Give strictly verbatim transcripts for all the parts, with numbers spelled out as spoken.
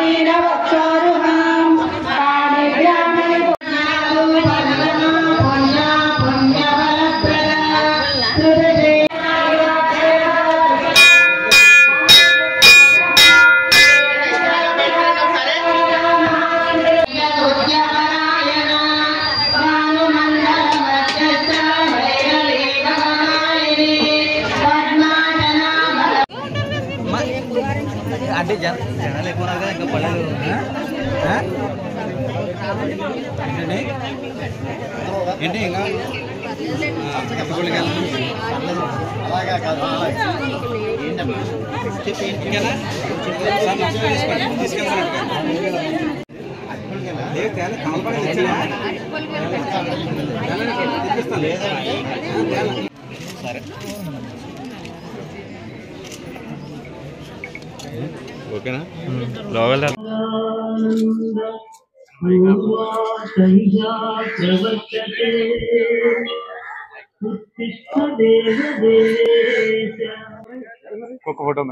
అంటే జనాలు ఎక్కువ ఉన్నారు కదా ఇంకా పల్లెలు ఏంటి ఇంకా సరే ఓకేనా లోగల్ ఒక ఫోటో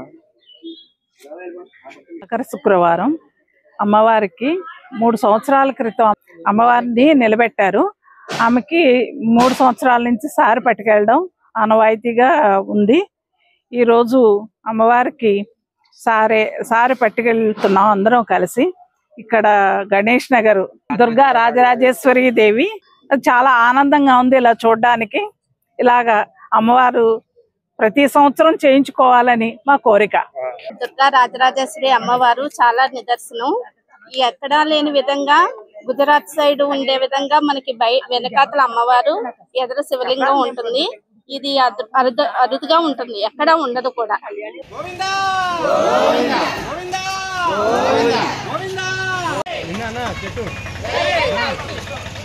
మకర శుక్రవారం అమ్మవారికి మూడు సంవత్సరాల క్రితం అమ్మవారిని నిలబెట్టారు. ఆమెకి మూడు సంవత్సరాల నుంచి సారి పట్టుకెళ్ళడం ఆనవాయితీగా ఉంది. ఈరోజు అమ్మవారికి సారే సారి పట్టుకెళ్తున్నాం అందరం కలిసి. ఇక్కడ గణేష్ నగర్ దుర్గా రాజరాజేశ్వరి దేవి చాలా ఆనందంగా ఉంది ఇలా చూడడానికి. ఇలాగా అమ్మవారు ప్రతి సంవత్సరం చేయించుకోవాలని మా కోరిక. దుర్గా రాజరాజేశ్వరి అమ్మవారు చాలా నిదర్శనం. ఎక్కడా లేని విధంగా గుజరాత్ సైడ్ ఉండే విధంగా మనకి బయ వెనకాతల అమ్మవారు ఎదురు శివలింగం ఉంటుంది. ఇది అరుదు అరుదుగా ఉంటుంది, ఎక్కడా ఉండదు కూడా. చెట్టు